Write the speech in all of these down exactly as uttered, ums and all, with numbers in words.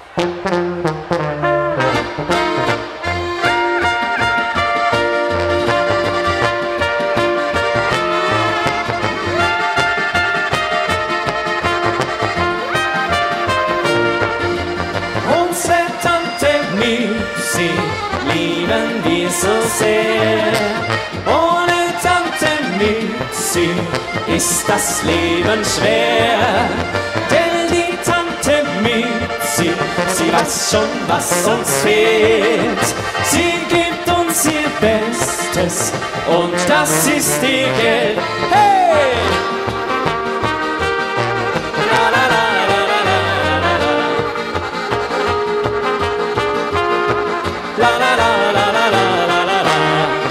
Unsre Tante Mizzi lieben wir so sehr. Ohne Tante Mizzi ist das Leben schwer. Denn die Tante Mizzi, sie weiß schon, was uns fehlt. Sie gibt uns ihr Bestes und das ist ihr Geld. Hey! La, la, la, la, la, la, la. La, la, la, la, la, la, la, la.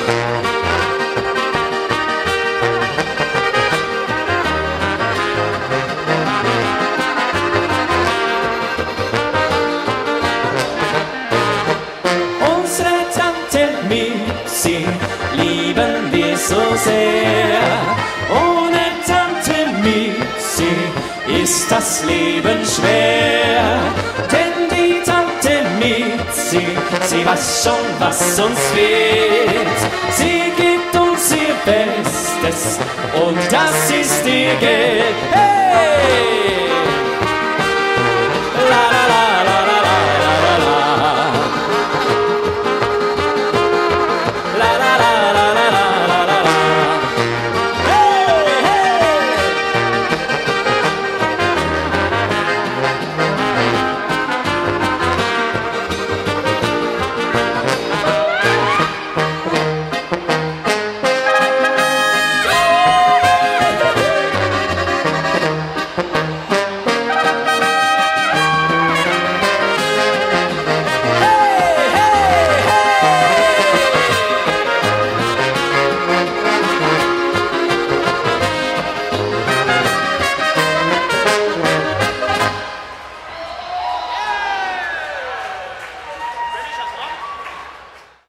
Unsre Tante Mizzi lieben wir so sehr. Ohne Tante Mizzi ist das Leben schwer. Denn die Tante Mizzi, sie weiß schon, was uns fehlt. Sie gibt uns ihr Bestes und das ist ihr Geld. Hey!